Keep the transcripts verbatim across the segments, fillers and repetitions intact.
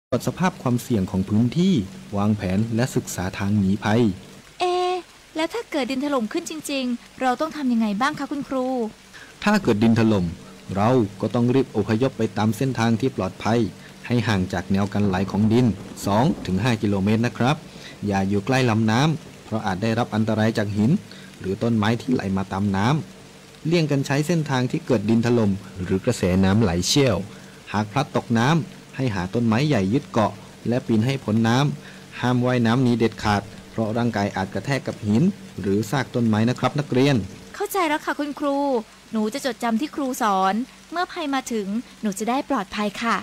ตรวจสภาพความเสี่ยงของพื้นที่วางแผนและศึกษาทางหนีภัยเอแล้วถ้าเกิดดินถล่มขึ้นจริงๆเราต้องทำยังไงบ้างคะคุณครูถ้าเกิดดินถล่มเราก็ต้องรีบอพยพไปตามเส้นทางที่ปลอดภัยให้ห่างจากแนวกันไหลของดิน สองถึงห้า กิโลเมตรนะครับอย่าอยู่ใกล้ลำน้ำเพราะอาจได้รับอันตรายจากหินหรือต้นไม้ที่ไหลมาตามน้ำเลี่ยงกันใช้เส้นทางที่เกิดดินถล่มหรือกระแสน้ำไหลเชี่ยวหากพลัดตกน้ำให้หาต้นไม้ใหญ่ยึดเกาะและปีนให้พ้นน้ำห้ามว่ายน้ำหนีเด็ดขาดเพราะร่างกายอาจกระแทกกับหินหรือซากต้นไม้นะครับนักเรียนเข้าใจแล้วค่ะคุณครูหนูจะจดจำที่ครูสอนเมื่อภัยมาถึงหนูจะได้ปลอดภัยค่ะ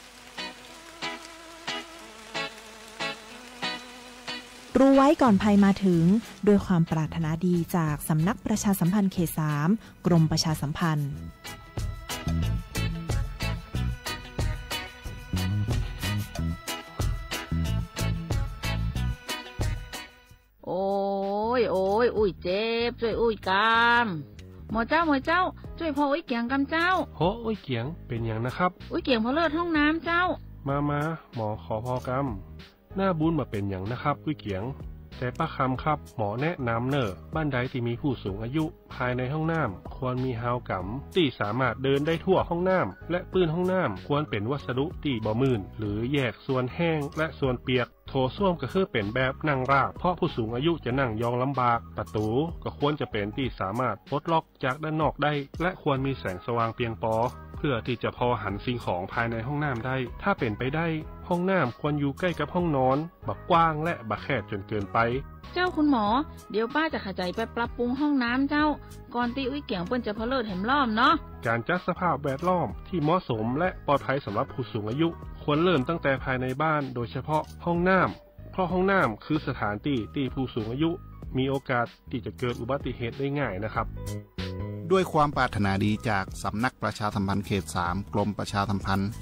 รู้ไว้ก่อนภัยมาถึงด้วยความปรารถนาดีจากสำนักประชาสัมพันธ์เขตสามกรมประชาสัมพันธ์โอ้ยโอ้ยอุ้ยเจ็บช่วยอุ้ยกามหมอเจ้าหมอเจ้าช่วยพออุ้ยเกียงกำเจ้าโหอุ้ยเกียงเป็นอย่างนะครับอุ้ยเกียงพอเลิศห้องน้ำเจ้ามามาหมอขอพอกำหน้าบุญมาเป็นอย่างนะครับอุ้ยเกียงแต่ป้าคำครับหมอแนะนำเนอะบ้านใดที่มีผู้สูงอายุภายในห้องน้ำควรมีฮาวกัมที่สามารถเดินได้ทั่วห้องน้ำและปืนห้องน้ำควรเป็นวัสดุที่บ่มื่นหรือแยกส่วนแห้งและส่วนเปียกโถส้วมก็คือเป็นแบบนั่งราบเพราะผู้สูงอายุจะนั่งยองลำบากประตูก็ควรจะเป็นที่สามารถปลดล็อกจากด้านนอกได้และควรมีแสงสว่างเพียงพอเพื่อที่จะพอหันสิ่งของภายในห้องน้ำได้ถ้าเป็นไปได้ห้องน้ำควรอยู่ใกล้กับห้องนอนบักกว้างและบักแคบจนเกินไปเจ้าคุณหมอเดี๋ยวป้าจะขยายไปปรับปรุงห้องน้ำเจ้าก่อนที่อุ้ยเกียงเปิ้นจะพอเลิศแหมล้อมเนาะการจัดสภาพแวดล้อมที่เหมาะสมและปลอดภัยสำหรับผู้สูงอายุควรเริ่มตั้งแต่ภายในบ้านโดยเฉพาะห้องน้ำเพราะห้องน้ำคือสถานที่ที่ผู้สูงอายุมีโอกาสที่จะเกิดอุบัติเหตุได้ง่ายนะครับด้วยความปรารถนาดีจากสำนักประชาสัมพันธ์เขตสามกรมประชาสัมพันธ์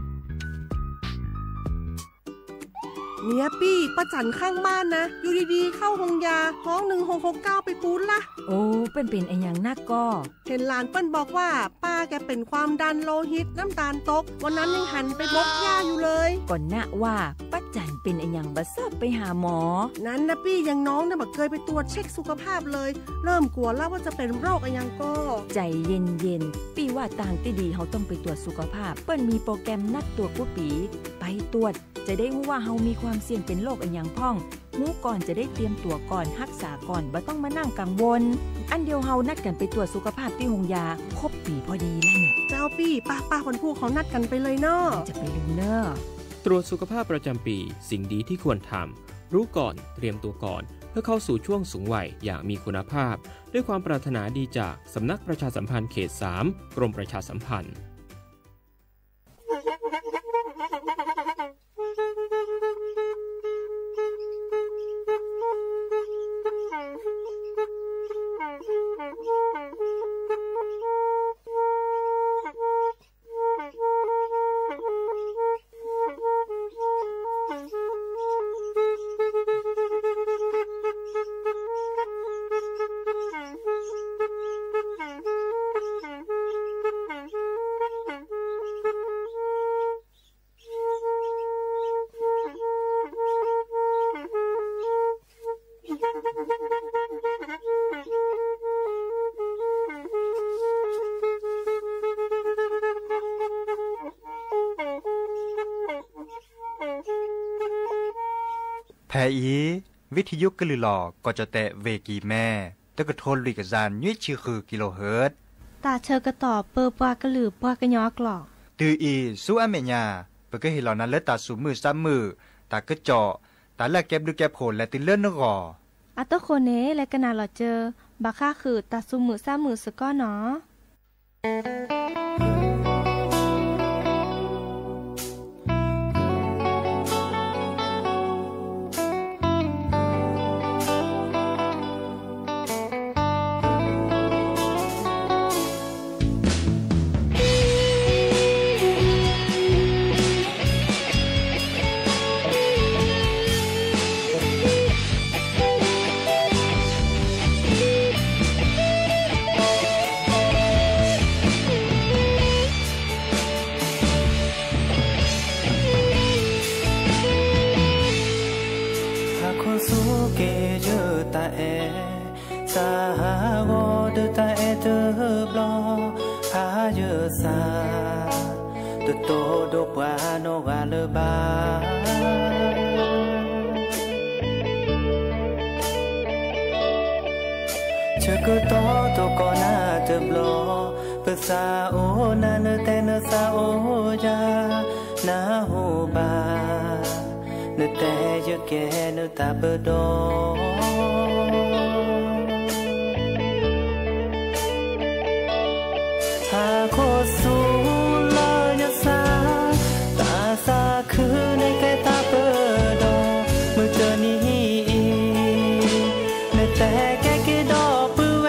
เนี่ยปี้ป้าจันข้างบ้านนะอยู่ดีๆเข้าห้องยาห้องหนึ่งหกหกเก้าไปปูนละโอ้เป็นเป็นไอ้อย่างนักก็เห็นหลานเปิ้นบอกว่าป้าแกเป็นความดันโลหิตน้ำตาลตกวันนั้นยังหันไปบกยาอยู่เลยก่อนนะว่าป้าจันเป็นไอ้อย่างบัดซอบไปหาหมอนั้นนะปี้ยังน้องเนี่ยบ่เคยไปตรวจเช็คสุขภาพเลยเริ่มกลัวแล้วว่าจะเป็นโรคอะไรยังก็ใจเย็นๆปี้ว่าต่างที่ดีเขาต้องไปตรวจสุขภาพเปิ้นมีโปรแกรมนัดตรวจผู้ปีไปตรวจจะได้รู้ว่าเฮามีความเสี่ยงเป็นโรคอะไรอย่างพ่องรู้ก่อนจะได้เตรียมตัวก่อนรักษาก่อนบ่ต้องมานั่งกังวลอันเดียวเฮานัดกันไปตรวจสุขภาพที่โรงยาครบปีพอดีแล้วเนี่ยเจ้าปี้ป้าป้าคนผู้เขานัดกันไปเลยเนาะจะไปลืมเนาะตรวจสุขภาพประจำปีสิ่งดีที่ควรทำรู้ก่อนเตรียมตัวก่อนเพื่อเข้าสู่ช่วงสูงวัยอย่างมีคุณภาพด้วยความปรารถนาดีจากสำนักประชาสัมพันธ์เขตสามกรมประชาสัมพันธ์แพอีวิทยุกลือหลอกก็จะแตะเวกีแม่ตะกะทนลิกซานยุ้ยชื่อคือกิโลเฮิรตซ์ตาเชอกระตอบเปอปากระหลือปากระยอกหลอกตืออีสู้อเมญาเปก็เห็นเหล่านั้นเลิศตาสูมือซ้ำมือตากระเจาะตาแลกแก็บดูแก็บโผล่และติเลื่อนนกออัตโคเนและกนาหลอเจอบาค่าคือตาสูมือซ้ำมือสก้อเนาะสาวดูตาเอเตอร์บลอหาเยอะสาตุโตดกว่าโนกาเลบาเชกุโตโตกอนาเตบลอภาษาโอนาเนเตเนซาโอจานาโฮบาเนเตยแกเนตาเบดอหาโคสูลอยสาตาสาคือในแกตาเบดอมือเจอนี้เนแต่แกกิดอปือแว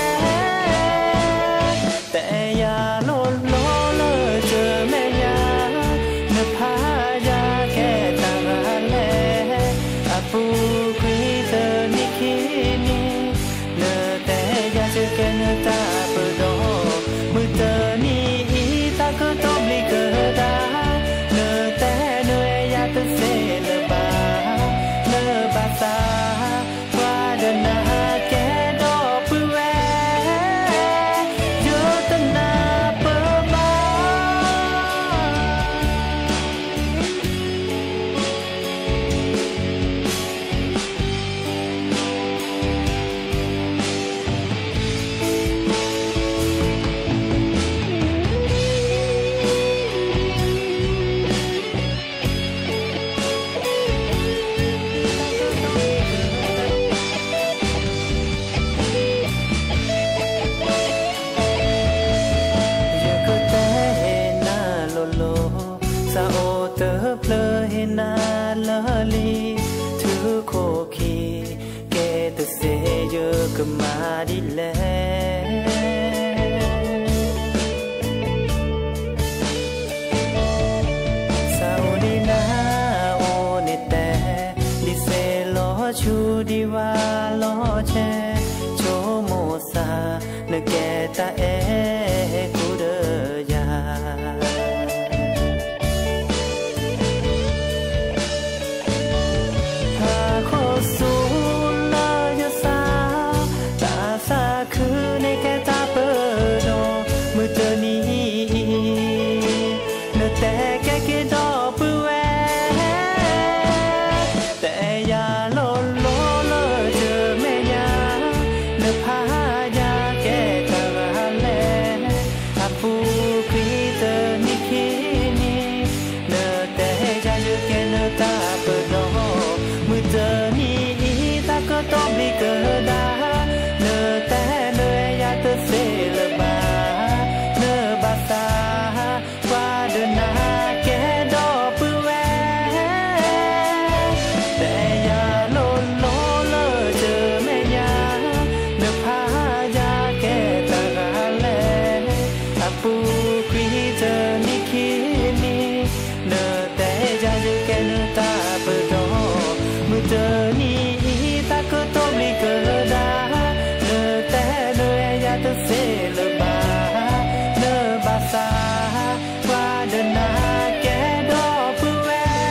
แต่อย่าโลดโลเลยเจอแม่ยาเนพายาแค่ตาแลอาปูคุยเธอนิคินีเนแต่อยากจะแกเนตาเบดอมือเธอนี้ตาก็ต้องบลิกเดาเนแต่เนอยากจะเสลบาเนบาซาว่าเดินนาแกดอปือแวโยตนาเปบาซาโอเตอเพลเฮนาลาลีถือโคคีแกตเสเยกมาดิแลซาโอดีนาโอเนเตดิเซโลชูดีวาโลเชโชโมซาเนแกตาเอกูเดยาสูลอยสาตาสาคือในแกตาเปิดมือเจอนี้เนแต่แกกิดอปือแวแต่อย่าโลดโลเลยเจอแม่ยาเนพายาแกตาแลอาปูคุยเธอนิคินีเนแต่ใจเยอะแกเนตาเปิดมือเจอนี้ตาก็ต้องบลิกดาเนแต่เนอยากจะเสลบาเนบาซาว่าเดินนาแกดอปือแวแต่อย่าโลดโลเลยเจอแม่ยาเนพายาแกตาแลอาปูคุยเธอนิคินีเนแต่ใจเยอะแกเนตาเปิดมือเจอนี้ตาก็ต้องบลิกดาเนแต่เนอยากจะเสลบาเนบาซาว่าเดินนาแกดอปือแว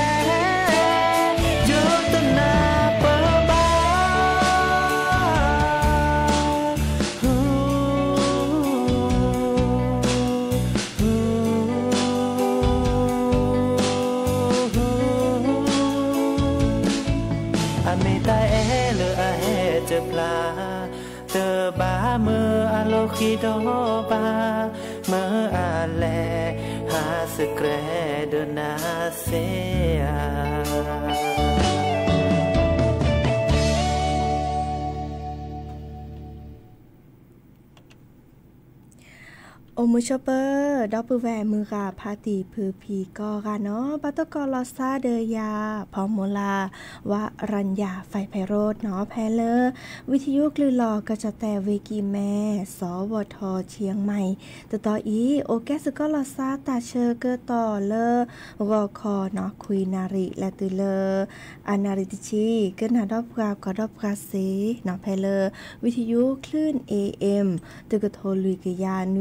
โยตนาเปบาอเมตาเอเลอเฮเจปลาเตอบาเมื่ออาโลคิโดบาเมื่ออาแลหาสเกรเดนาเซียโอมือชอปเปอร์ดอกปือแหวมือกาพาตีพือพีกอกันเนาะปัตตกอลอซาเดยาพอมโมลาวะรัญญาไฟไพโรดเนาะแพเลอวิทยุกลือหลอกระจะแต่เวกีแม่สวทเชียงใหม่ต่อต่ออีโอแกสกอลอซาตาเชอเกอต่อเลอวอคอเนาะคุยนาริและตือเลออานาริติชีเกินหาดอบกากอดอบกาเซเนาะแพเลอวิทยุคลื่น เอ เอ็มตึกโทลุยกยานุยชิคือ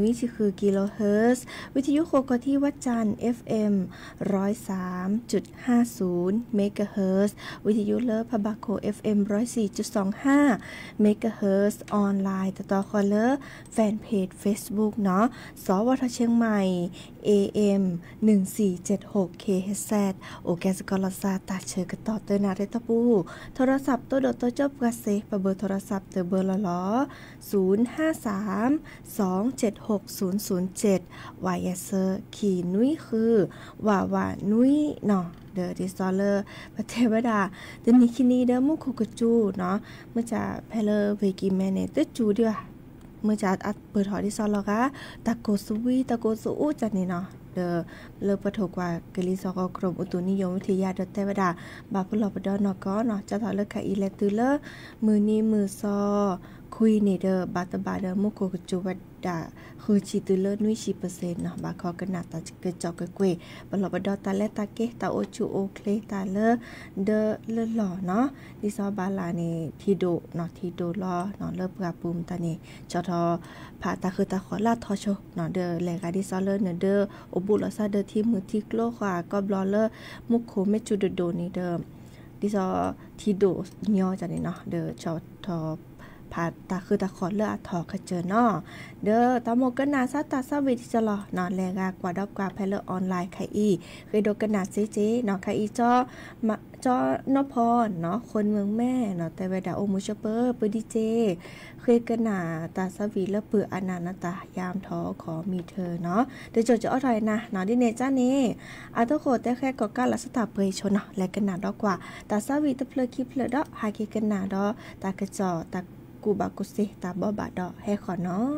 คือกิโลเฮิรตซ์วิทยุโคกที่วัดจันทร์ เอฟ เอ็ม หนึ่งร้อยสามจุดห้าศูนย์ เมกะเฮิรตซ์วิทยุเลิฟพบาโค เอฟ เอ็ม หนึ่งร้อยสี่จุดสองห้า เมกะเฮิรตซ์ออนไลน์ต่อต่อคอเลอร์แฟนเพจ Facebook เนาะสวทเชียงใหม่ เอ เอ็ม หนึ่งสี่เจ็ดหก เค เอช แซด โอแกสกอลซาตาเชอกระต่อเตอร์นาเรตปูโทรศัพท์ตัวโดดตัวจบกระเซปเบอร์โทรศัพท์เตอร์เบอร์ละล้อศูนย์ ห้า สาม สอง เจ็ด หก ศูนย์ ศูนย์ เจ็ด วายเซอร์ขี่นุ้ยคือว่าว่านุ้ยเนาะเดอดิสซอลเลอร์ประเทวดาเดนิคินีเดมุคุกจูเนาะเมื่อจะเพลเวกิแมเนตจูเดียวเมื่อจะอัดเปิดหอดิซอลลกะตะโกสุวีตะโกสุอูจันนี่เนาะเดอเลิกประถกว่ากลิซอกรมอุตุนิยมวิทยาดเทวดาบาพุลอปดอนก็เนาะจะถอดเลิกค่ะอีเลตือเลมือนี้มือซอคุยนี่เดอบาตบาเดมุคุกจูวัดดาคือชีตือเลนุ้ยชีเปอร์เซ็นต์เนาะบาคอกระนาตาเกิดจอกเกวยบลอปดอตาเลตาเกตาโอจูโอเคลตาเลเดอเลหล่อเนาะดิซอบาลานี่ทีโดเนาะทีโดลอเนาะเลิกกระปุ่มตานี่จอทอผาตาคือตาขอลาทอโชเนาะเดอแลกาดิซอเลเนเดอโอบุลซาเดอที่มือที่โลขวาก็บลอเลมุกโคเมจูโดโดนี่เดิมดิซอทีโดย่อจันนี่เนาะเดอจอทอผาตาคือตาขอเลือดถอกเจอเนาะเด้อตาโมกันนาซาตาซาวิทิจลอนอนแลกากว่าดอกกว่าไพเลออนไลน์ไคอีเคยโดกันนาเจเจเนาะไคอีจอมาจอนพรเนาะคนเมืองแม่เนาะแต่เวดาโอมูชเปอร์ปืดีเจเคยกันนาตาซาวิและปืออนันตายามท้อขอมีเธอเนาะเดี๋ยวจดจะอร่อยนะเนาะดิเนจ้านี่อาตโคแต่แค่ก็ก้าลักษณะเปยชนเนาะแลกันนาดอกกว่าตาซาวิตะเพลคิเพลดอกหาเคกันนาดอตากระจอตากูบากุเซตาบอบาดอให้ขอเนาะ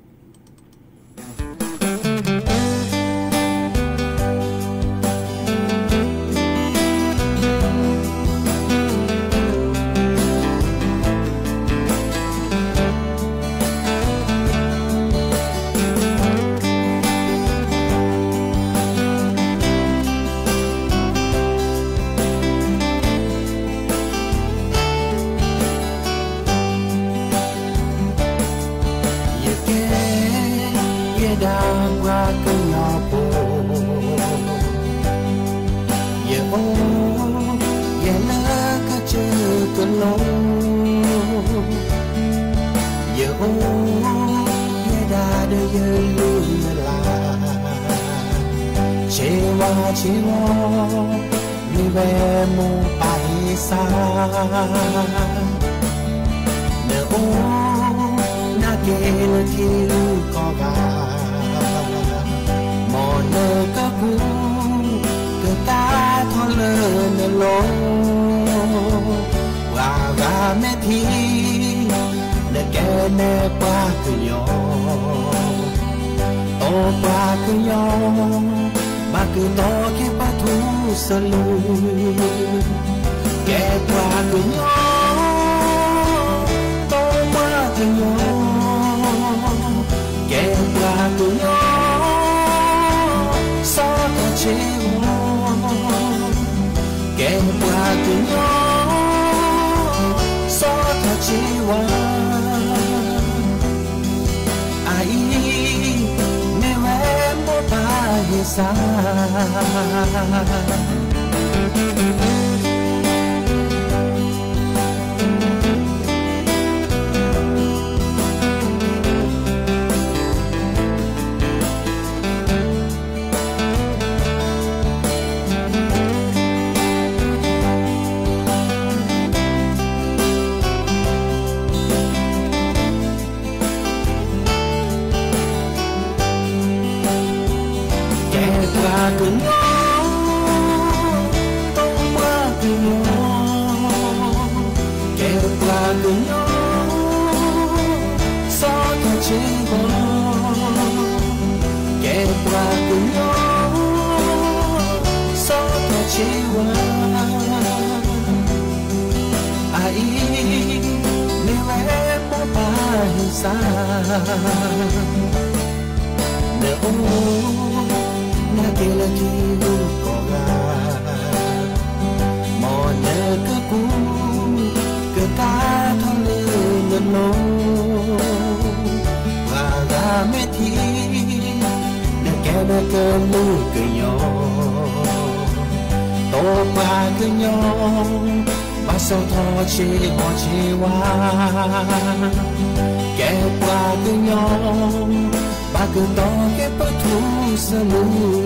ชีวอมีแวมูไปซาเนโอนาเกลทีลูกอกามอเนกะกูกะตาทอเลเนโลวาวาเมทีเนแกเนปาคุยอโตปาคุยอมาคือโตแค่ปะทูสลูแกกว่าคือยอโตมาคือยอแกกว่าคือยอสอดเชวแกกว่าคือยอสอดเชวไอสาคือยอต้องมาคือยอแก่กว่าคือยอสอดเชบอแก่กว่าคือยอสอดเชวาไอเนเวปปาหิสาเนโอนาเกลกีลูกอกามอเนกะกูกะตาทะเลเนโลวาราเมที na cơ mù cơ nhỏ tô ba cơ nhỏ ba sao thọ chế họ chế hoa kẻ qua cơ nhỏ ba cơ to kẻ bất thu sơ mù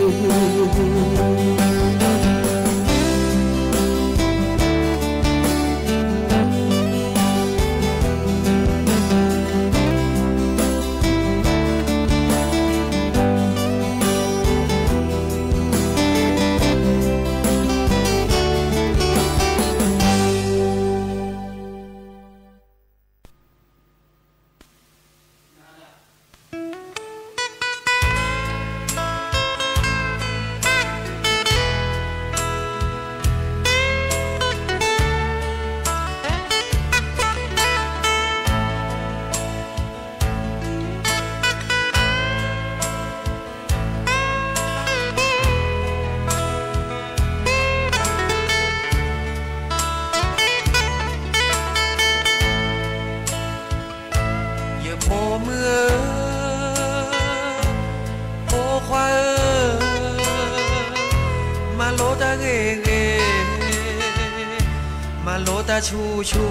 ชูชู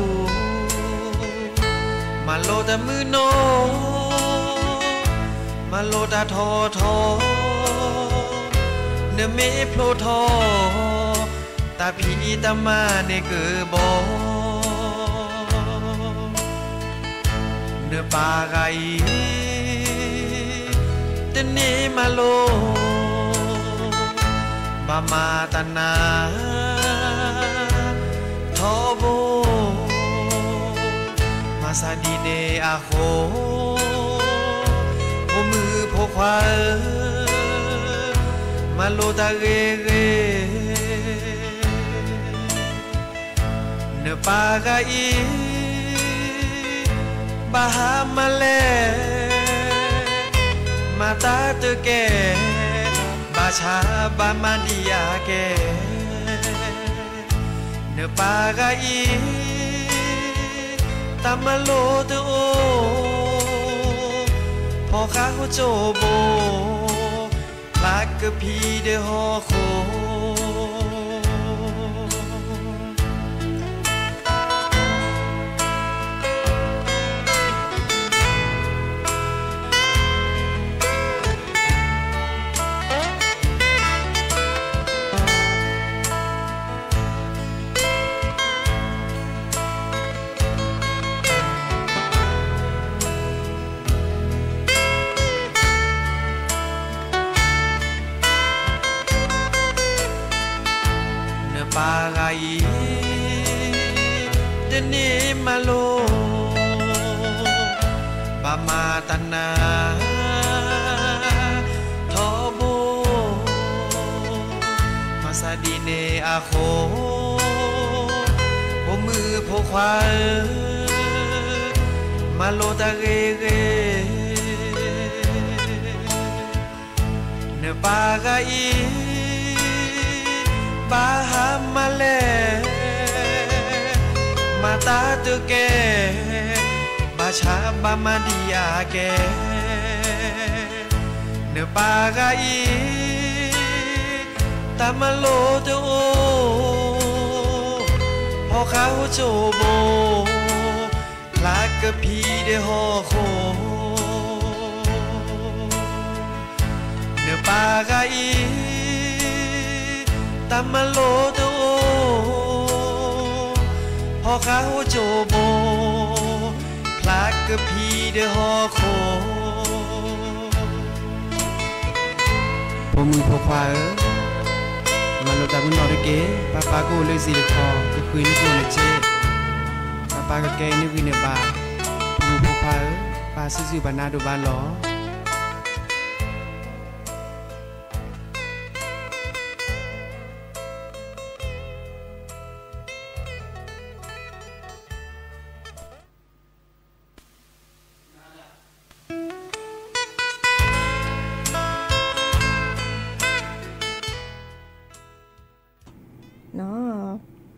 มาโลตามือโนมาโลตาทอทอเนื้อเมโพลทอตาพีตามาเนเกือบอเนื้อปลาไก่เตเนมาโลบามาตานาโบมาซาดีเนอาโคโอมือโพความาโลตาเรเรเนปากาอีบาฮามาเลมาตาเตแกบาชาบามาดิยาแกเนื้อปลากาอีตามมาโลเตโอพอข้าหัวโจโบลากกะพีเดฮอโคปาไกเดนิมาโลบามาตนาทอโบมาซาดีเนอาโคโอมือโพความาโลตาเรเรเนปาไกบาฮามาเลมาตาเตแกบาชาบามาดิยาแกเนปากาอีตามาโลเตโอพอข้าโจโบลากกะพีเดฮอโคเนปากาอีตามมาโลโตพอข้าโจโบพลากกะพีเดฮอโคพอมือพอควาเออมาโลตาบุนนอริเกปาปาโกเลยสิคอก็คุยนี่กูเลยเจปาปากะแกนี่วินเนบามือพอควาเออปาซื่อๆบานาโดบาลอเนาะ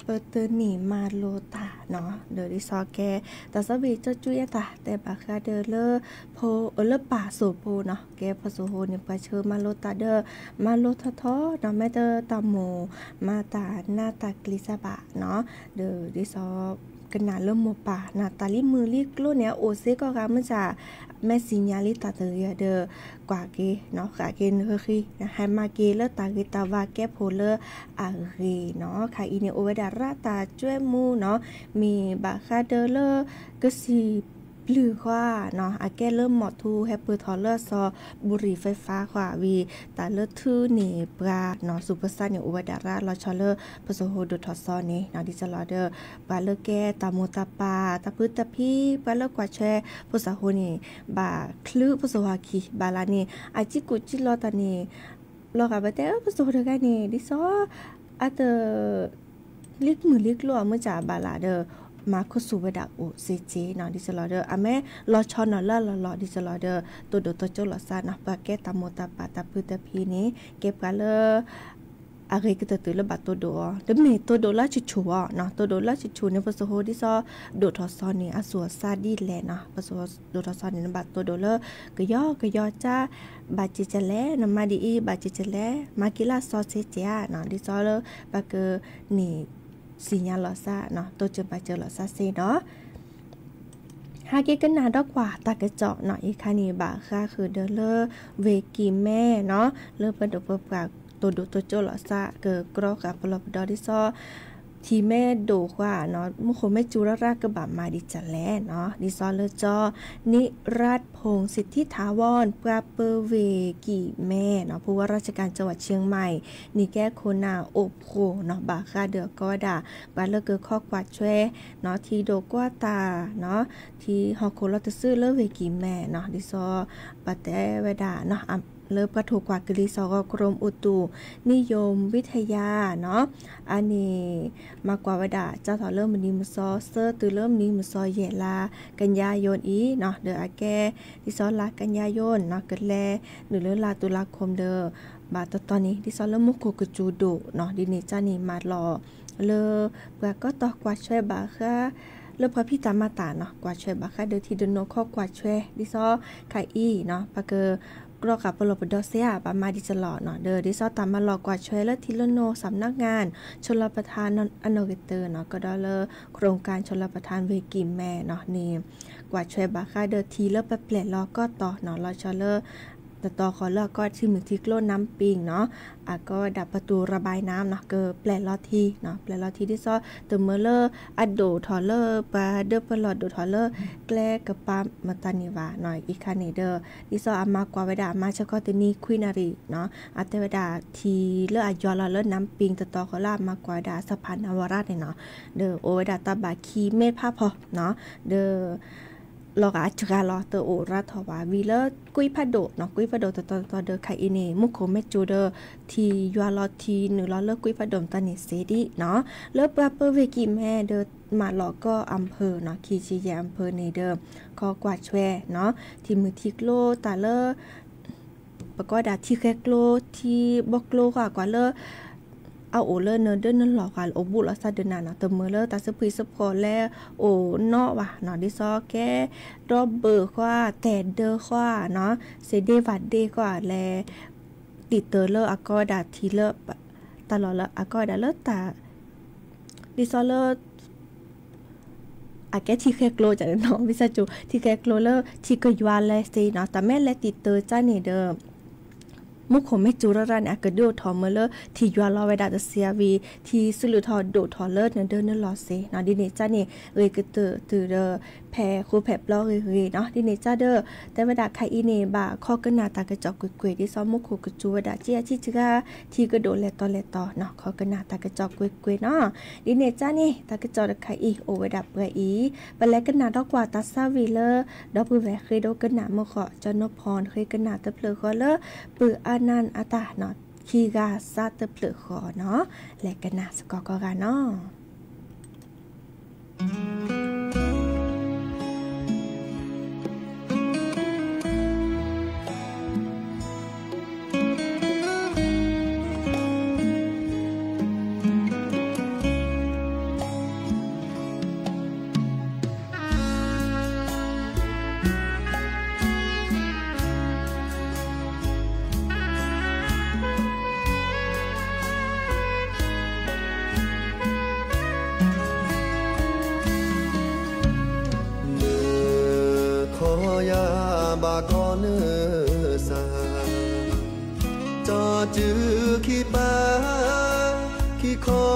เปิดเตอร์หนีมาโลตาเนาะเดอดิซอแกแต่สวีเจ้าจุ้ยตาแต่บาคาเดอเลอโพเอเลอป่าโซโพเนาะแกพอโซโฮเนี่ยไปเชิญมาโลตาเดอมาโลทอทอเนาะแม่เดอตาโมมาตาหน้าตากลิซาบะเนาะเดอดิซอกันนาเริ่มโมป่านาตาลิมือลิกโลเนี่ยโอเซก็กามันจะแม่สิญญาลิตาเตยเดอกว่าเกเนาะกะเกนเฮคีนะให้มาเกเลตาเกตาวาแกโพเลอะเรเนาะค่ะอีเนโอเวดาราตาจ้วยมูเนาะมีบาคาเดเลก็สิหรือว่าเนาะอาแกเริ่มหมดทูแฮปเปอร์ทอลเลอร์ซอบุหรี่ไฟฟ้าค่ะวีตาเลอร์ทื่อเนปราเนาะซูเปอร์สตาร์เนี่ยโอเวดาราลอชอเลอร์ปโซโฮโดทอซอนี่เนาะดิจลอเดอร์บาเลอร์แกตาโมตาปาตาพื้นตาพี่บาเลอร์กว่าแชปโซโฮนี่บาคลือปโซฮาคีบาลานี่อาจิกุจิลอตานี่ลอกาบาเตอปโซโฮเดกานี่ดิซออาเตอลิกมือลิกลัวเมื่อจ่าบาลาเดอมาคุสูเวดาโอเซเจเนาะดิสลอเดอร์อะแม่รอชอนอละลอดิสลอเดอร์ตัวโดตัวโจลอซานะปาแกตาโมตาปาตาปืตาพีนี้เก็บกะเลอะไรก็จะตื่นแล้วบัดตัวโดเดี๋ยวมีตัวโดละชิชูอ่ะเนาะตัวโดละชิชูเนี่ยพอสโฮดิซอโดทอซอนนี่อาสัวซาดีแลนะพอสโฮโดทอซอนนี่บัดตัวโดเลก็ย่อก็ย่อจ้าบาจิจะแลนะมาดีอีบาจิจะแลมากิลาซอเซเจียเนาะดิซอเลบาเกนี่สิญญาลอซาเนาะตัวเจอไปเจอลอซาเซเนาะฮาเกกันนาดอกกว่าตากระเจาะเนาะอีคานีบาค่ะคือเดอเลอเวกีแม่เนาะเลิกเป็นดอกเปิบกากตัวดูตัวโจลอซาเกิดกรอกกับปลอบดอดิซอทีแม่โดกว่าเนาะมุขแม่จุรราชกระบะมาดิจะแลเนาะดิซอเลจอนิราชพงศ์สิทธิถาวรปราเปเวกีแม่เนาะผู้ว่าราชการจังหวัดเชียงใหม่นี่แก้โคนาโอโพเนาะบาคาเดือก็ด่าบาเลเกอข้อกวาดช่วยเนาะทีโดกว่าตาเนาะที่ฮอโคลตซื้อเลเวกีแม่เนาะดิซอปะแตเวดาเนาะเลิฟกระถูกกว่ากรีซอกกรมอุตุนิยมวิทยาเนาะอันนี้มากกว่าวดาเจ้าถอเริ่มมันนี้มุซอเซอร์ตือเริ่มนี้มุซอเยลากันยายนอีเนาะเดออาแกที่ซอลากันยายนเนาะเกิดแลหรือเลือลาตุลาคมเดอบาตตอนนี้ที่ซอเริ่มมุกโกกจูดุเนาะดินี่จ้านี่มาหล่อเลอก็ต่อกว่าช่วยบาค่ะเริ่มพอพี่ตามมาตาเนาะกว่าช่วยบาค่ะเดอทีเดโนข้อกว่าช่วยดิซอไคอีเนาะปะเกอกรอกับปลอบดอเซียปามาดิจลอเนาะเดอดิซอตามมาหลอกกว่าช่วยและทิลโนสำนักงานชลประทานอโนเกเตอร์เนาะก็ได้เลยโครงการชลประทานเวกิมแม่เนาะนี่กว่าช่วยบาค่าเดอทีเลอร์ไปเปลี่ยนล้อก็ต่อเนาะรอชเลอร์แต่ต่อขอเลิกก็ที่มือทิกโลน้ำปิงเนาะอ่ะก็ดับประตูระบายน้ำเนาะเกิดแปลลอทีเนาะแปลลอทีที่ซอเตอร์เมเลอร์อัดโดทอเลอร์ปาเดอร์ปลอดโดทอเลอร์แกลกับปามาตานิวาหน่อยอีคาเนเดอร์ที่ซออามากว่าเวดามาเชก็ตนีควินารีเนาะอัตเวดาทีเลอร์อยอลเลอร์น้ำปิงแต่ต่อขอลามากกว่าดาสะพานนวราชเนาะเดอโอเวดาตาบาคีเมฆภาพพอเนาะเดอลอกอาจจะลอเตอโอรัทวาวีเลกุยพาโดเนาะกุยพาโดตตตเดอไคอินีมุโคเมจูเดอทียัวลอทีหนึ่งลอเลกุยพาโดตานิเซดิเนาะเลปราเปเวกิแม่เดอมาหลอกก็อำเภอเนาะคีชีแยอำเภอในเดิมคอกวาดแชเนาะทีมือทิกโลตาเลอปก็ดาที่แคกโลที่บอกโลกว่ากว่าเลอเอาโอเลอร์เนอร์เดินนั่นหลอกกันโอบุลอซาเดนานะเตอเมเลอร์ตาสปีสปอแล้วโอเนาะว่ะเนาะดิซอแกรอบเบอร์กว่าแต่เดอร์กว่าเนาะเซเดวัดเดกว่าแลติเตอร์เลอร์อากอดาทีเลอร์ตลอดละอากอดาเลอร์ตาดิซอเลอร์อาแกที่แคกโลจากเนาะวิซาจูที่แคกโลเลอร์ที่ก็ยวาเลสเนาะแต่แม่และติเตอร์จ้าเนเดอร์มุขโขไม่จูรรันอากระโดดทอมเมเลอร์ที่ยัวลอเวดาตเซียวีที่สุลุทอโดทอเลอร์เนเดอร์เนลอเซเนาะดิเนจ้านี่เอ้ยกระเตอตือเดอแพคูแผบล้อเอ้ยเนาะดิเนจ้าเดอแต่เวดาไคอีเนบาข้อกระนาตากระจอกกุยๆที่ซ้อมมุขโขกระจูเวดาเจียชิจิกาที่กระโดดแลตอแลตอเนาะข้อกระนาตากระจอกกุยๆเนาะดิเนจ้านี่ตากระจอกไคอีโอเวดาเปื่อยอีไปแล้วกระนาดอกกว่าตาซาวีเลอร์ดอกปือแหวเคยโดกระนาเมื่อขอจนพรเคยกระนาตะเพลอคอเลอร์ปืออานันอาตาเนาะคีกาซาตะเปลือกขอเนาะและกันนาสกอกอกาเนาะ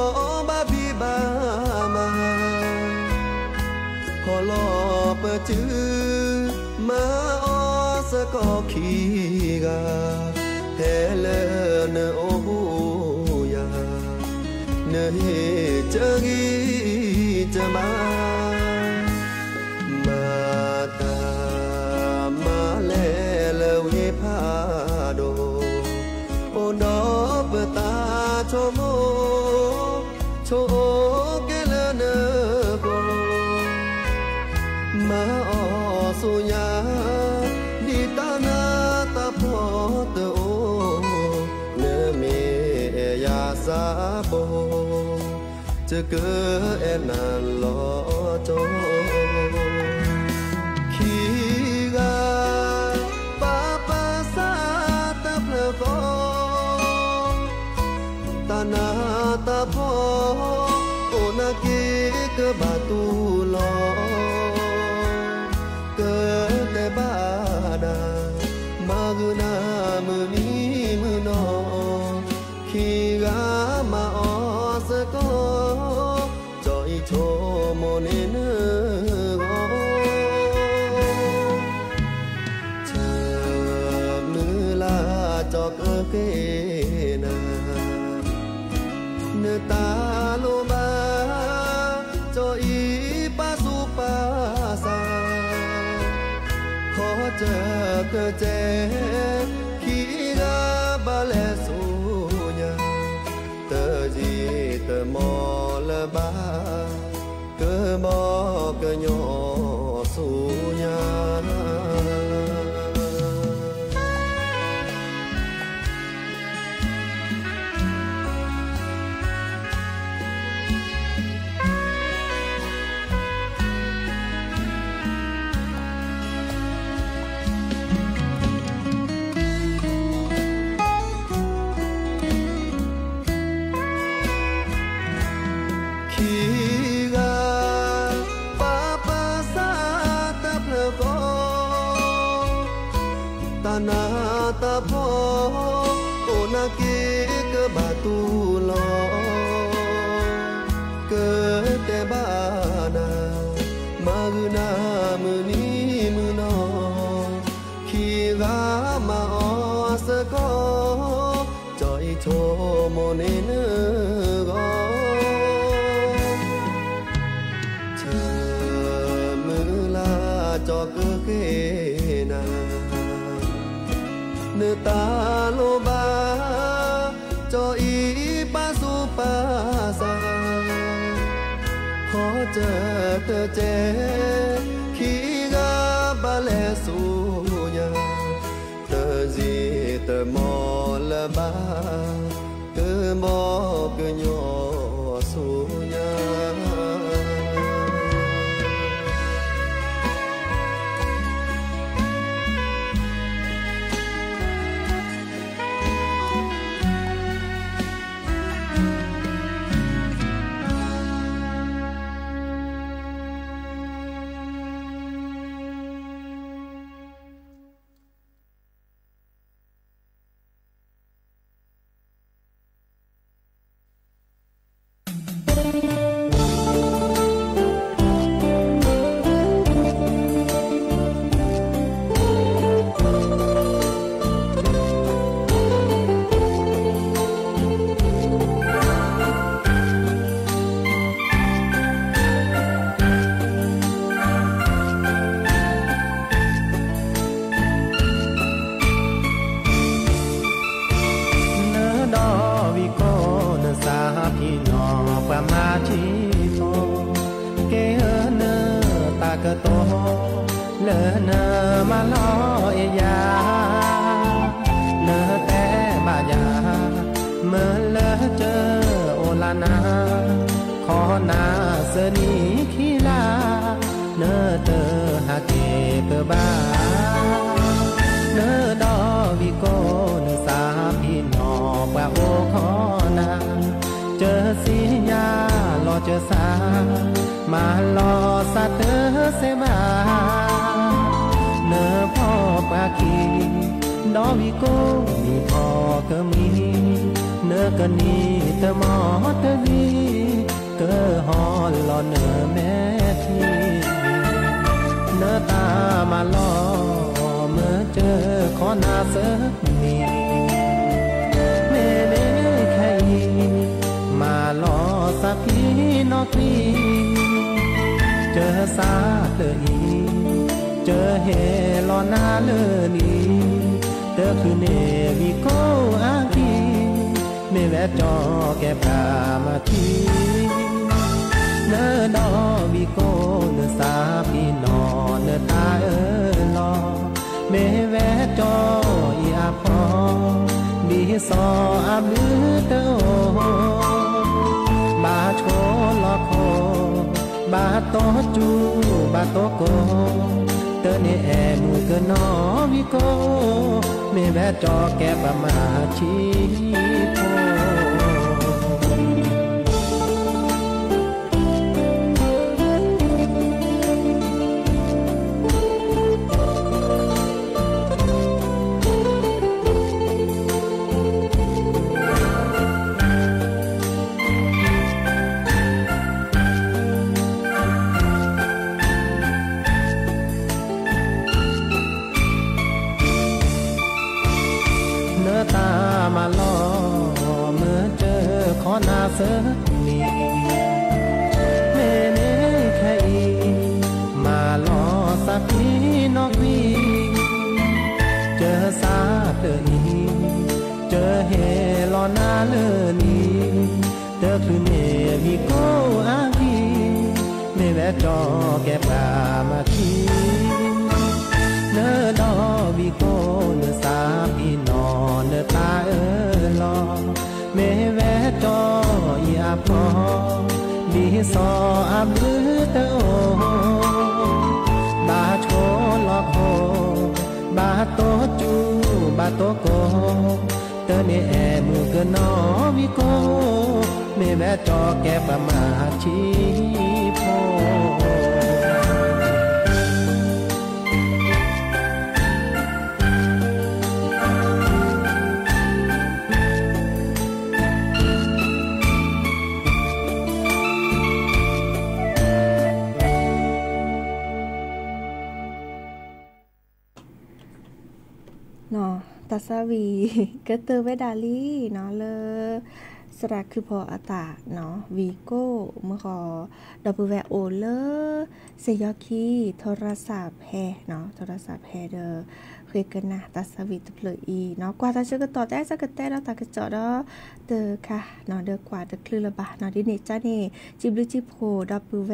บาบีบามาพอลอเปิดจื้อมาออสก็ขี้กาเฮเลเนโอหูยาเนเฮเจกีจะมามาตามาเลเลวิพาโดโอดอเปตาโชโมโชเกเลเนโกมาออสุญาดีตานาตาพอเตโอเนเมยาซาโบจะเกิดเอ็นนันลอโจขีกาปาปาซาตาเพลโกตานาตาพอโอนาเกกบาตูลอเกิดแต่บ้าดามากุนามือนี้มือนอขีกามาออสก็จอยโชโมเนเนโกเธอมือลาจอกเอเกนาเนตาโลบาจอยปาสุปาสาขอเจอเธอเจขีกาบาเลสุญาเตอจีเตอมอละบาเกอบอกะญอสุญานาตาพอโอนาเกกบาตูลอเกิดแต่บ้านามากุนามือนี้มือนอขีกามาออสก็จอยโชโมเนเนโกเธอมือลาจอกเกนาเนตาโลบาจออีปาสุปาสาขอเจอเธอเจขีกาบาเลสุญาเธอจีเธอมอละบาเธอบอกะญอสุญาเลอเนอมาลอเอยาเลอแต่บาดาเมื่อเลอเจอโอลานาขอนาเสนีขีลาเนอเตอหาเกเปบ้าเนอดอวิโกเนอสาพี่นอปะโอขอนาเจอสีญาลอเจอสามาลอสัตเตอเสมาเนอพ่อปากีดอวิโกมีทอก็มีเนออกันนี้เธอหมอเธอดีเกอฮอลลอเนอแม่ทีเนื้อตามาล่อเมื่อเจอขอหน้าเสือมีเน่เน่แค่อีมาล่อสักทีนอกทีเจอสาเตออีเจอเฮลอนาเลนีเธอคือเนวิโกอากีเมแวจอแกปรามาทีเนอดอวิโกเนอสาปีนอเนอตาเออลอเมแวจออีอาพอดีซออาบลือเตอบาโชลอโคบาโตจูบาโตโกเตอเนแอมูเกนอวิโกเมแวจอแกปมาชีโพมาล่อเมื่อเจอขอหน้าเสือมีเมเน่แค่อีมาล่อสักทีนอกวีเจอสาเตออีเจอเฮลอนาเลนีเตอคือเนมีโกอากีเมแวจอแกปรามาทีเนอดอวิโกเนอสาปีนอเนอตาเออลอเมแวจอยาพอดีซออาบลือเตโอบาโชลอโคบาโตจูบาโตโกเตเนแอมือเกนอวิโกเมแวจอแกปมาชีโพเนาะตาสวีก็เตอร์เวดาลีเนาะเลสระคือพออาตาเนาะวีโก้เมื่อขอดับเบิลแวโอเลเซยอคีโทรศัพท์แพเนาะโทรศัพท์แพเดอเคยกันนะตาสวีตเพลอีเนาะกว่าตาเชื่อก็ต่อได้สักแต่เราตากระจอดเดอค่ะเนาะเดอกว่าเดอคลื่นระบาดเนาะดิเนจ้านี่จิบลิจิโพดับเบิลแว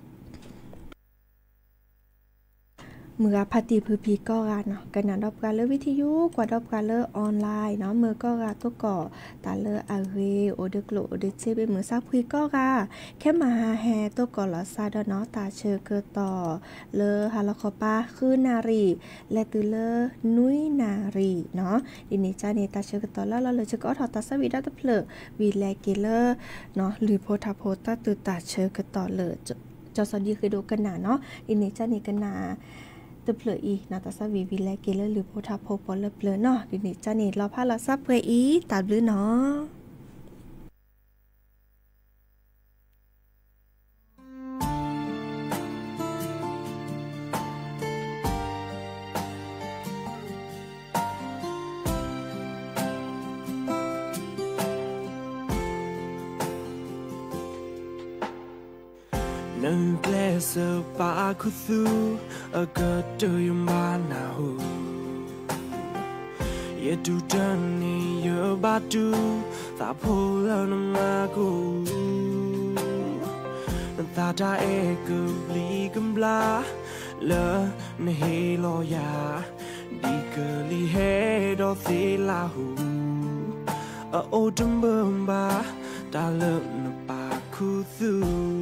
เมื่อพาติพือพีก็กันเนาะกันนะดอบการเลอวิทยุกว่าดอบการเลอออนไลน์เนาะเมื่อก็กาตัวก่อตาเลออาเวโอเดกโลโอเดเจเป็นเมื่อซักพีก็กาแค่มาหาแฮตัวก่อลอซาดเนาะตาเชอเกอต่อเลอฮาลคอปาคือนารีและตือเลอนุยนารีเนาะดินิจาเนตาเชอเกอต่อแล้วเราเลยจะก็ถอดตาสวีดัตเพลวีแลเกเลอร์เนาะหรือโพธาโพตาตือตาเชอเกอต่อเลยจอสดีคือดูกันหนาเนาะดินิจาเนกันนาตัวเพลอีนาตาสวีวิไลเกเลหรือโพธาโพปอลเพลเนาะดินิจานี่รอพาลาซับเพลอีตาบลือเนาะนังเกลสปาคุซูอากาศเตยมานาหูยะดูดันนี่ยะบาดูตาโพลานมากูตาตาเอกุลีกัมบลาเลนเฮโลยาดีกะลีเฮดอซิลาหูอโอดัมบัมบาตาเลนปาคุซู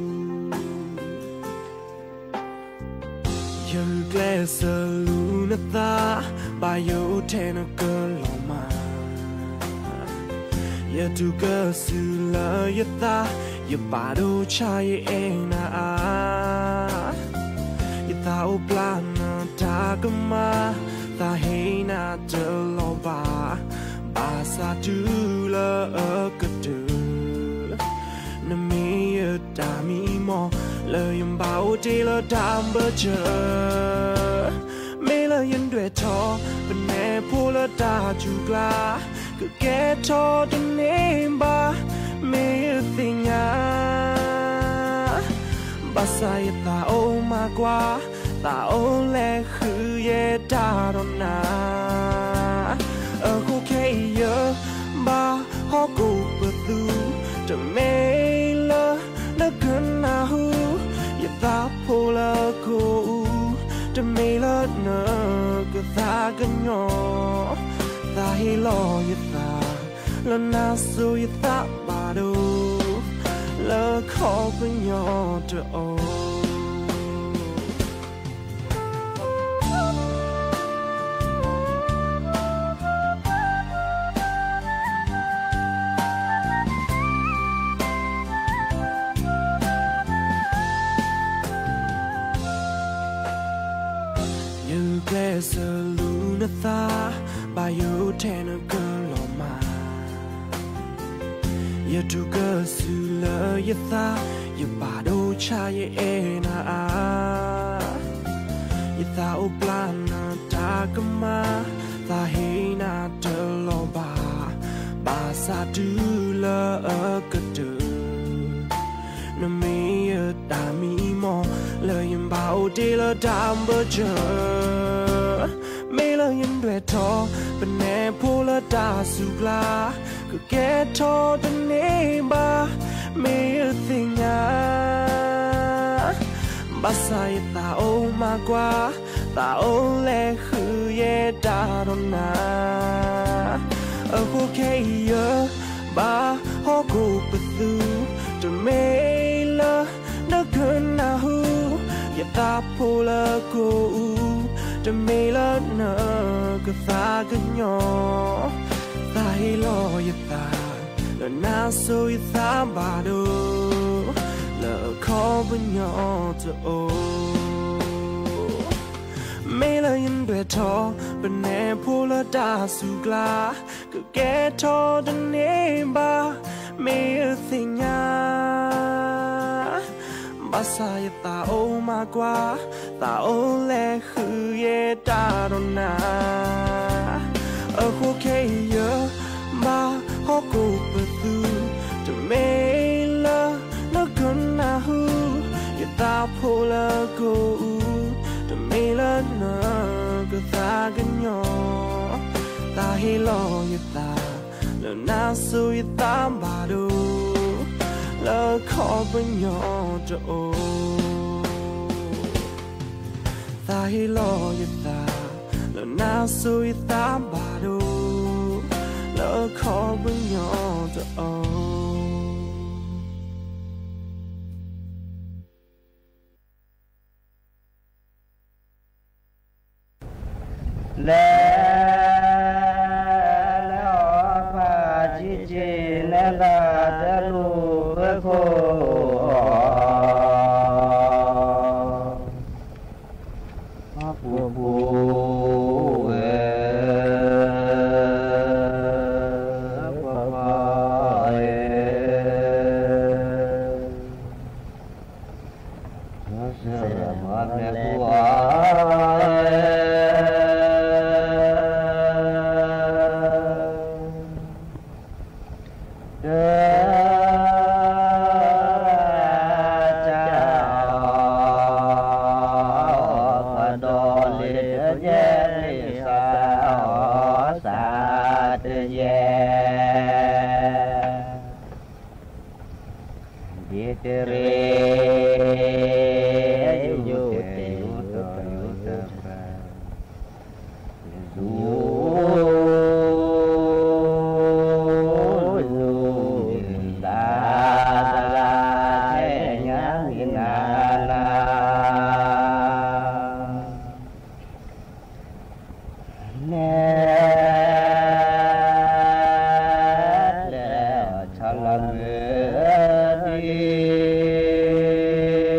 ยาเกลสลูนตาบายโอเทนกะลอมายาดูกะสุลายตายาปาโดชายเองนะอายาตาโอปลานาตากะมาตาเฮนาเจลอบาบาซาดูละกระดือน้ำมีตามีมอเลยยังเบาจีละดามเบอเจอไม่เลยยังด้วยทอเป็นแม่ผู้ละตาจูกลาก็แก่ทอจนเนบาไม่ติงาบาสายตาโอมากกว่าตาโอแลคือเยดารนาเออคู่แค่เยอะบาฮอกูประตูจะไม่ละนักกันนาหูอย่าตาพูละกูจะไม่ละเนอก็ตากันยอตาให้รออย่าตาแล้วน่าสู้อย่าตาบาดูแล้วขอเป็นยอจะโอสลูนตาบายุเทนกลอมาอย่าดูกสุเลยอย่าตาอย่าบาดูชายเอนาอย่าตาอุปลานาตากมาตาเฮนาเตลอบาบาสาดูละกระดือน้ำมีตามีมอเลยยังเบาดีละดามเบอเจอไม่เลยยังด้วยทอเป็นแม่ผู้ละตาสุกลาก็แก่ทอจนเนบาไม่ติงาบาสายตาโอมากกว่าตาโอแลคือเยดารนาเออคู่แค่เยอะบาฮอกูประตูจะไม่ละนักกันนาหูอย่าตาพูละกูจะไม่ละเนอก็ตากันยอตาให้รออย่าตาแล้วน่าสู้อย่าตาบาดูแล้วขอเป็นยอจะโอไม่เลยยังด้วยทอเป็นแน่ผู้ละตาสุกลาก็แก่ทอจนเนบาไม่ติงาบาสายตาโอมากกว่าตาโอแลคือเยดารนาเออคู่แค่เยอะมาฮอกูประตูจะไม่ละนักกันนาหูอย่าตาพูละกูจะไม่ละนะก็ตากันยอตาให้รออย่าตาแล้วน่าสู้อย่าตามบาดูแล้วขอเป็นยอจะโอตาให้รออย่าตาแล้วน่าสู้อย่าตามบาดูแล้วขอเป็นยอจะโอและแล้วพาจิเจนลาดลูเบโคปูปูเอปะปะเอเสรมาเนบัวเ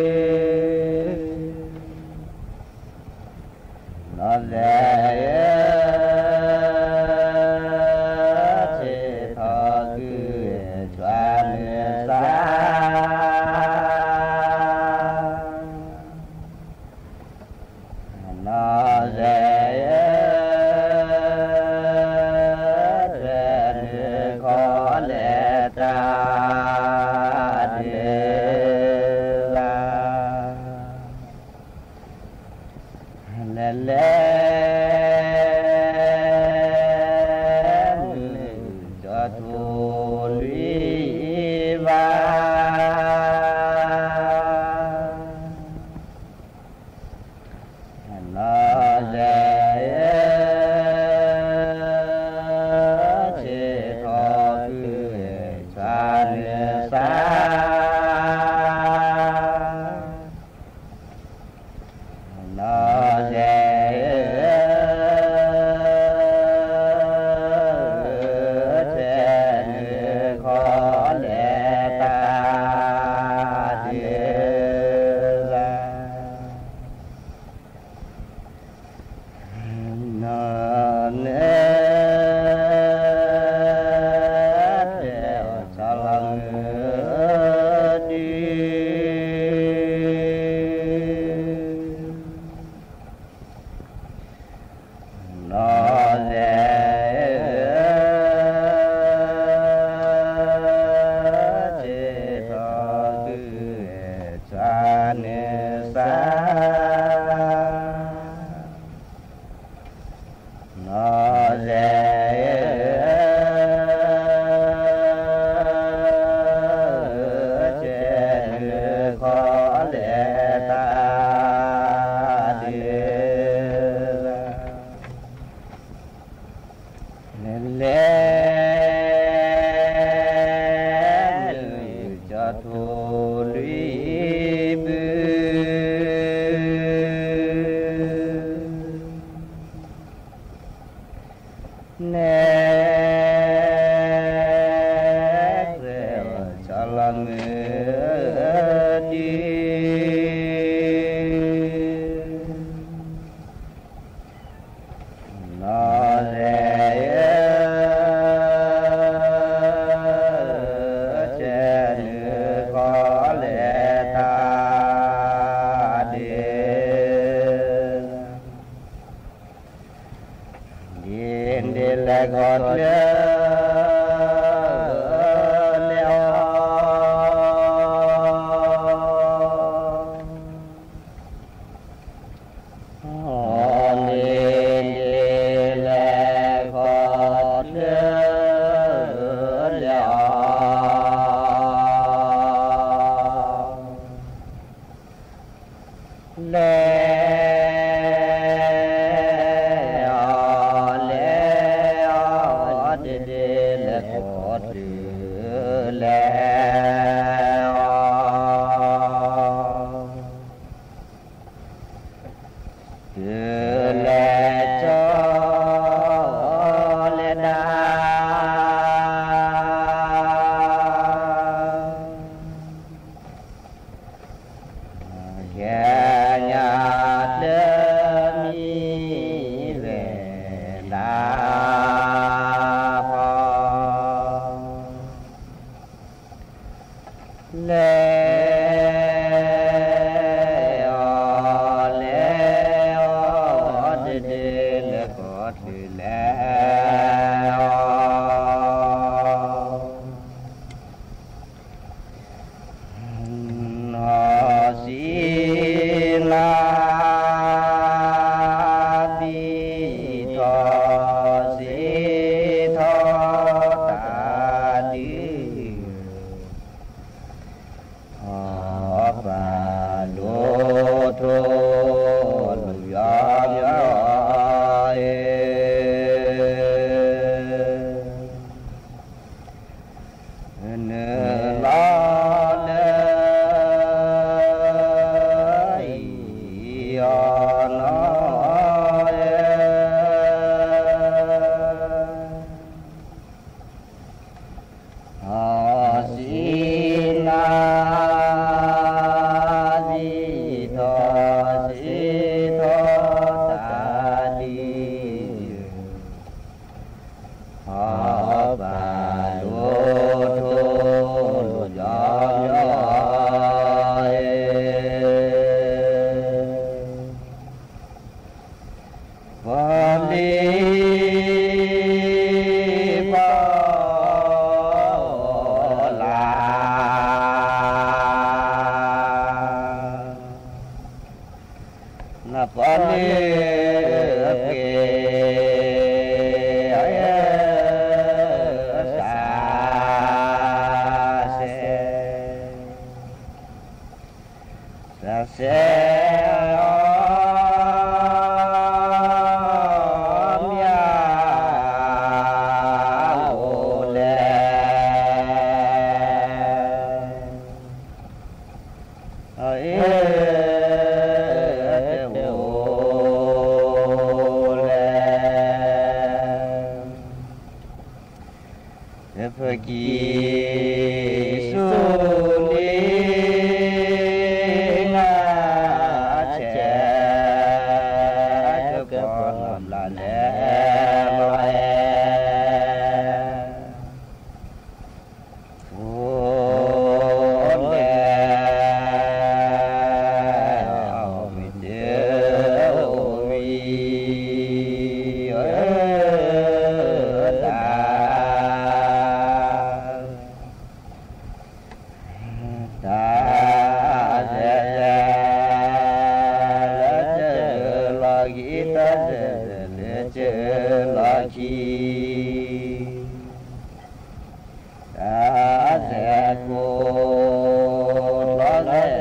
สานอแล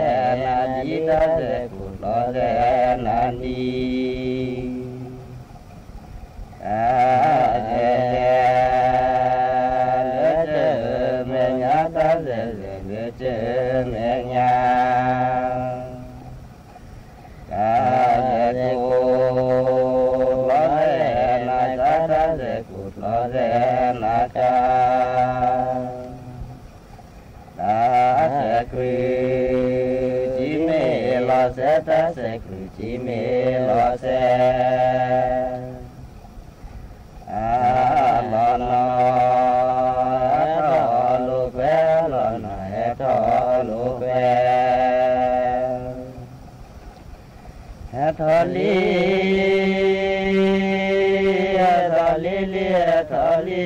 นาดีตาเสกุลเสนาดีอาเสเสเลเจเมญาตาเสเสเลเจเมญากาเสเสกุลเสนาจาตาเสกุลเสนาจาตาเสกรีจิเมลาเสตาเสกรีจิเมลาเสอาลานาทอลูเปลานาทอลูเปฮทอลีฮทอลีลีฮทอลี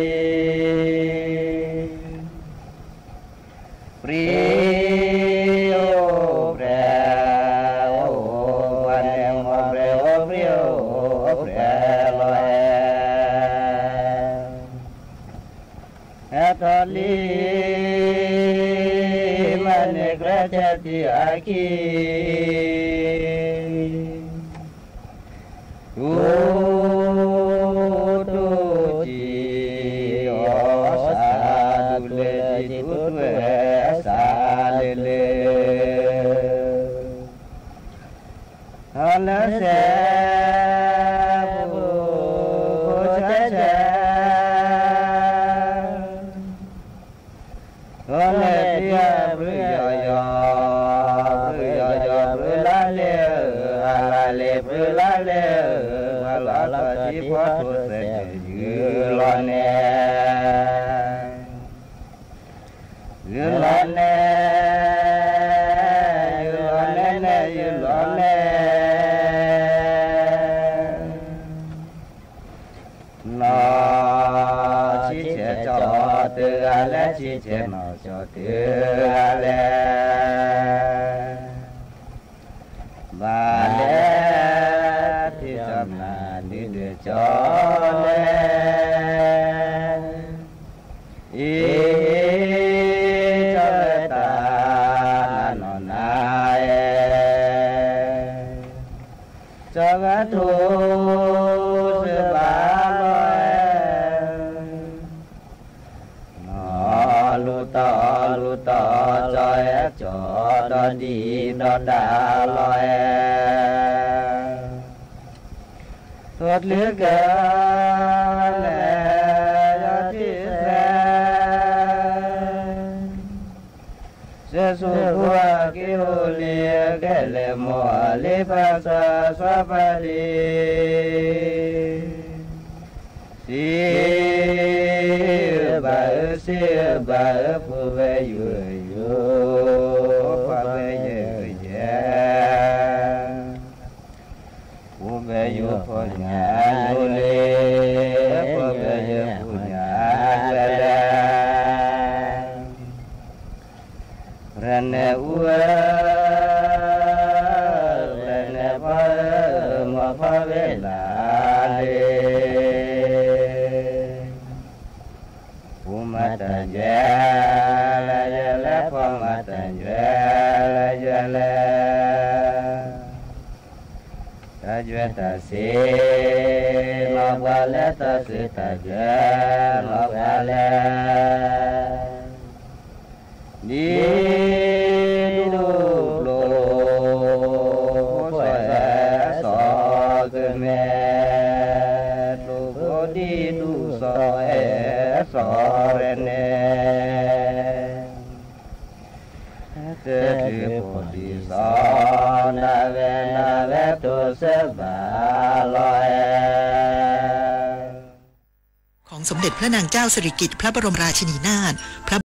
ปรีโอเปรโอวันเอ็มโอเปรโอปรีโอเปรลอยเอตอลีมันเอกราชติอาคีกูตุจีโอสาดุเลจิตุเวสาเลเลฮัลเซบุเจเจฮัลเลติยาบริยอยบริยอยบริลาเลฮัลเลบริลาเลฮัลลาติพอตุเสยืลอนเนยืลอนเนยืลอนเนยืลอนเนนอชิเชจอตือเลชิเชนอจอตือเลบาเลที่จำนาดิเดจอเลอีจอเลตานอนนาเอจงทุสบาลอยนอลุตอลุตอจอยจอดอดีดอดาลอยทอดเหลือเกินแลยอดที่แสนเสสุขัวกิโอเลียแกเลโมลิปัสสะสะปะลีสีบาสีบาผู้เวยุยุปะเวเยเยผู้เวยุพุญญายุเลผู้เวยุพุญญาเวเลรันเนอุรันเนปะมะภะเวลาเลภูมิตัญญาลายะละภูมิตัญญาลายะละตัจเวตาสีโลภะละตัสสิตัจเวโลภะละดีดูโลภะสอเกเมตุโพดีดูสอเอสอเรเนเตติโพดีสอนาเวนาเวตุเสบาลอยของสมเด็จพระนางเจ้าสิริกิติ์พระบรมราชินีนาถพระ